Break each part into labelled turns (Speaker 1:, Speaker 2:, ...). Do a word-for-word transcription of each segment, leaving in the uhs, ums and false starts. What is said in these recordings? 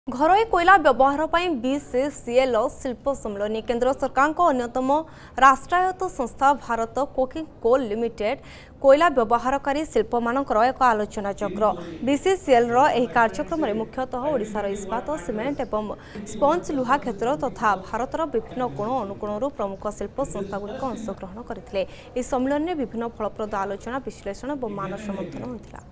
Speaker 1: घरोई कोयला व्यवहार पर बीसीसीएल शिल्प सम्मेलन केंद्र सरकार को अन्यतम राष्ट्रायत्त संस्था भारत कोकिंग कोल लिमिटेड कोयला व्यवहारकारी शिल्प मानकर एक आलोचना चक्र बीसीसीएल कार्यक्रम में मुख्यतः ओडिशार इस्पात सीमेंट एवं स्पंज लुहा क्षेत्र तथा भारतर विभिन्न कोण अनुकोणर प्रमुख शिल्प संस्थागुड़िक अंशग्रहण करते इस सम्मेलन में विभिन्न फलप्रद आलोचना विश्लेषण और मानस मंथन होता।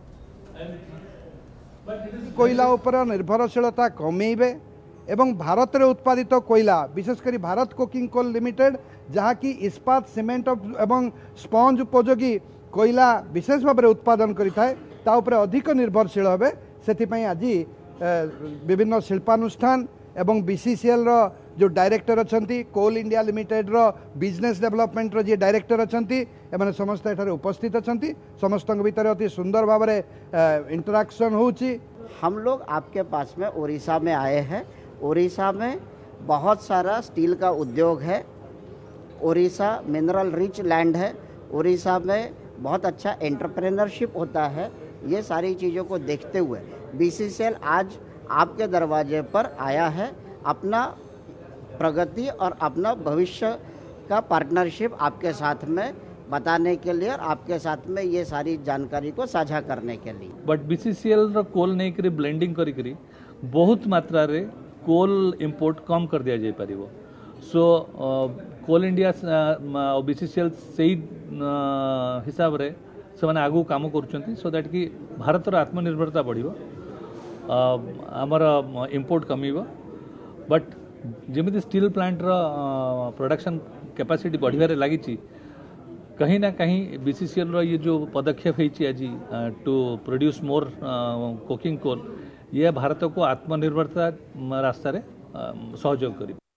Speaker 2: कोयला उपर निर्भरशीलता कमेबे एवं भारत रे उत्पादित कोयला विशेषकर भारत कोकिंग कोल लिमिटेड जहाँकि इस्पात सीमेंट एवं स्पंज उपयोगी कोयला विशेष भाव में उत्पादन करिथाए ता उपरे अधिक निर्भरशील हेबे सेथिपई आज विभिन्न शिल्पानुष्ठान एवं बीसीसीएल रो जो डायरेक्टर अछंती कोल इंडिया लिमिटेड रो बिजनेस डेवलपमेंट रो जे डायरेक्टर अछंती एमाने समस्त एठारे उपस्थित अछंती समस्त भीतर अति सुंदर भाव में इंटरेक्शन होची।
Speaker 3: हम लोग आपके पास में उड़ीसा में आए हैं। उड़ीसा में बहुत सारा स्टील का उद्योग है। उड़ीसा मिनरल रिच लैंड है। उड़ीसा में बहुत अच्छा एंटरप्रेन्योरशिप होता है। ये सारी चीज़ों को देखते हुए बीसीसीएल आज आपके दरवाजे पर आया है अपना प्रगति और अपना भविष्य का पार्टनरशिप आपके साथ में बताने के लिए और आपके साथ में ये सारी जानकारी को साझा करने के लिए।
Speaker 4: बट बीसीसीएल रो कोल नहीं करी ब्लेंडिंग करी करी बहुत मात्रा रे कोल इंपोर्ट कम कर दिया जाय परिबो। सो कोल इंडिया बीसीसीएल सही हिसाब रे से आगू काम करुछंती सो दैट कि भारतर आत्मनिर्भरता बढ़िबो आमर इंपोर्ट कमीबो। बट जमी स्टील प्लांट रो प्रोडक्शन कैपेसिटी बढ़िबारे लागिची कहीं ना कहीं बीसीसीएल रो ये जो पदक्षेप है आज to produce more coking coal ये भारत को आत्मनिर्भरता रास्तार सहयोग करी।